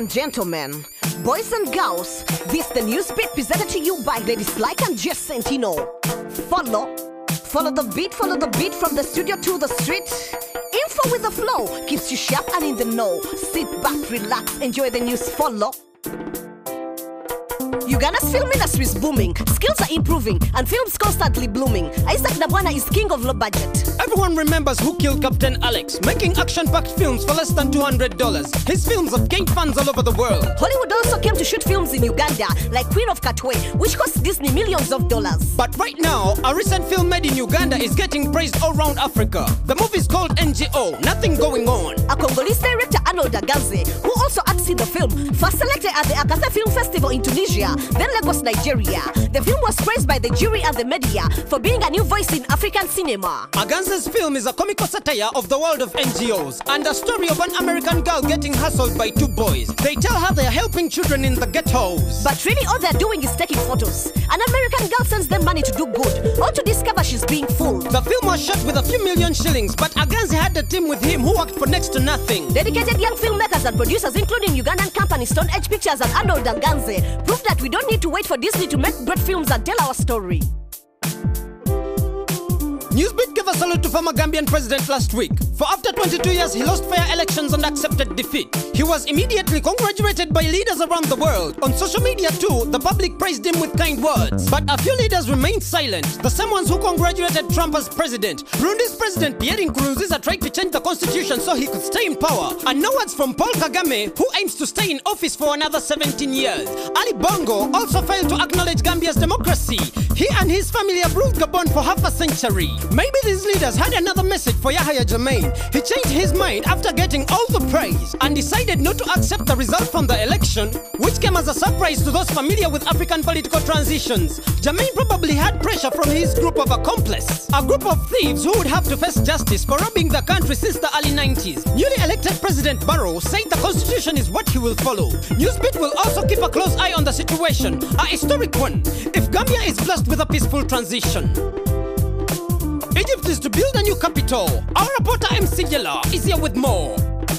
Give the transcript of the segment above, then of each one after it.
and gentlemen, boys and girls, this the news beat presented to you by Ladies Like and Jess Sentino. Follow the beat from the studio to the street. Info with the flow keeps you sharp and in the know. Sit back, relax, enjoy the news. Follow. Uganda's film industry is booming, skills are improving, and films constantly blooming. Isaac Nabwana is king of low budget. Everyone remembers Who Killed Captain Alex, making action-packed films for less than $200. His films have gained fans all over the world. Hollywood also came to shoot films in Uganda, like Queen of Katwe, which cost Disney millions of dollars. But right now, a recent film made in Uganda is getting praised all around Africa. The movie is called NGO, Nothing Going On. A Congolese director, Arnold Aganze, who also acts in the film, first selected at the Agatha Film Festival in Tunisia, then Lagos, Nigeria. The film was praised by the jury and the media for being a new voice in African cinema. Aganze's film is a comical satire of the world of NGOs and a story of an American girl getting hustled by two boys. They tell her they are helping children in the ghettos. But really all they're doing is taking photos. An American girl sends them money to do good, or to discover she's being fooled. The film was shot with a few million shillings, but Aganze had a team with him who worked for next to nothing. Dedicated young filmmakers and producers, including Ugandan company Stone Edge Pictures and Arnold Aganze, prove that we don't need to wait for Disney to make great films and tell our story. Newsbeat gave a salute to former Gambian president last week. For after 22 years, he lost fair elections and accepted defeat. He was immediately congratulated by leaders around the world. On social media too, the public praised him with kind words. But a few leaders remained silent. The same ones who congratulated Trump as president. Burundi's president Pierre Nkurunziza tried to change the constitution so he could stay in power. And no words from Paul Kagame, who aims to stay in office for another 17 years. Ali Bongo also failed to acknowledge Gambia's democracy. He and his family have ruled Gabon for half a century. Maybe these leaders had another message for Yahya Jammeh. He changed his mind after getting all the praise and decided not to accept the result from the election, which came as a surprise to those familiar with African political transitions. Jammeh probably had pressure from his group of accomplices, a group of thieves who would have to face justice for robbing the country since the early 90s. Newly elected President Barrow said the constitution is what he will follow. Newsbeat will also keep a close eye on the situation, a historic one, if Gambia is blessed with a peaceful transition. Egypt is to build a new capital. Our reporter MC Yella is here with more.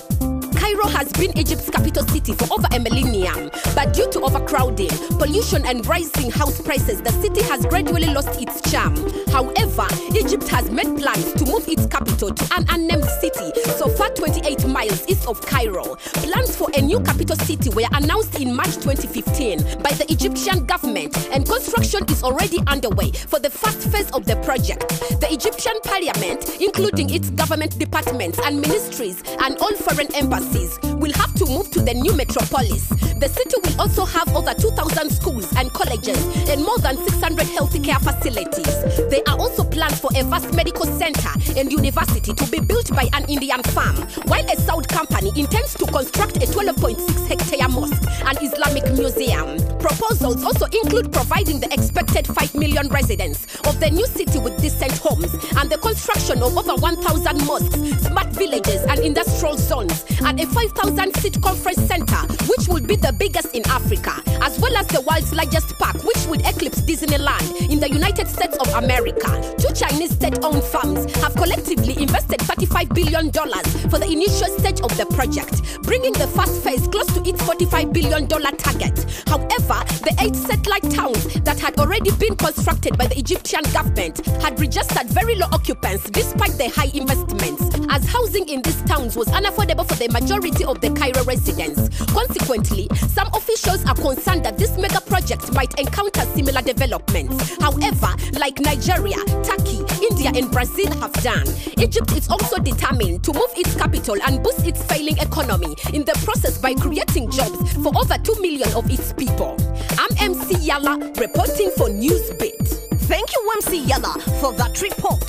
Cairo has been Egypt's capital city for over a millennium, but due to overcrowding, pollution and rising house prices, the city has gradually lost its charm. However, Egypt has made plans to move its capital to an unnamed city, so far 28 miles east of Cairo. Plans for a new capital city were announced in March 2015 by the Egyptian government, and construction is already underway for the first phase of the project. The Egyptian parliament, including its government departments and ministries and all foreign embassies, will have to move to the new metropolis. The city will also have over 2,000 schools and colleges and more than 600 healthcare facilities. There are also plans for a vast medical center and university to be built by an Indian firm, while a Saudi company intends to construct a 12.6-hectare mosque and Islamic museum. Proposals also include providing the expected 5 million residents of the new city with decent homes and the construction of over 1,000 mosques, smart villages and industrial zones, and a 5,000-seat conference center, which will be the biggest in Africa, as well as the world's largest park, which would eclipse Disneyland in the United States of America. Two Chinese state-owned firms have collectively invested $35 billion for the initial stage of the project, bringing the first phase close to its $45 billion target. However, the 8 satellite towns that had already been constructed by the Egyptian government had registered very low occupants despite their high investments, as housing in these towns was unaffordable for the majority of the Cairo residents. Consequently, some officials are concerned that this mega project might encounter similar developments. However, like Nigeria, Turkey, India and Brazil have done, Egypt is also determined to move its capital and boost its failing economy in the process by creating jobs for over 2 million of its people. I'm MC Yala reporting for Newsbeat. Thank you, MC Yala, for that report.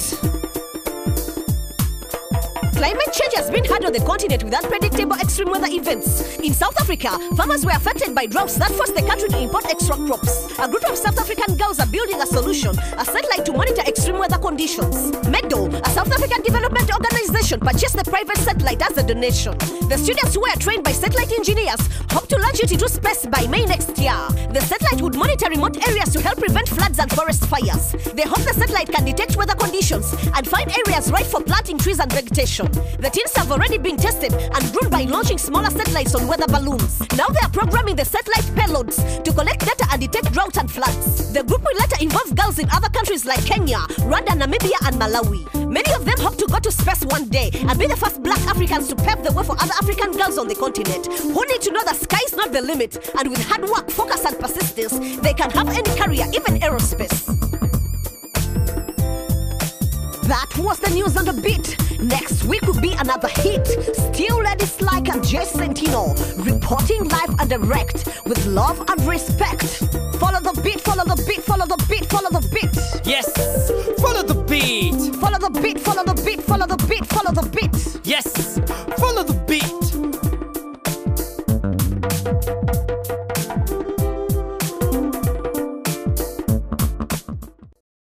Climate change has been hard on the continent with unpredictable extreme weather events. In South Africa, farmers were affected by droughts that forced the country to import extra crops. A group of South African girls are building a solution, a satellite to monitor extreme weather conditions. MEDO, a South African development organization, information, purchase the private satellite as a donation. The students who are trained by satellite engineers hope to launch it into space by May next year. The satellite would monitor remote areas to help prevent floods and forest fires. They hope the satellite can detect weather conditions and find areas right for planting trees and vegetation. The teams have already been tested and grown by launching smaller satellites on weather balloons. Now they are programming the satellite payloads to collect data and detect drought and floods. The group will later involve girls in other countries like Kenya, Rwanda, Namibia, and Malawi. Many of them hope to go to space one day and be the first black Africans to pave the way for other African girls on the continent who need to know the sky is not the limit, and with hard work, focus, and persistence, they can have any career, even aerospace. That was the news on the beat. Next week will be another hit. Still Ladies Like and Jay Sentino, reporting live and direct with love and respect. Follow the beat, follow the beat, follow the beat, follow the beat. Yes, follow the beat. Follow the beat, follow the beat, follow the beat, follow the beat. Yes,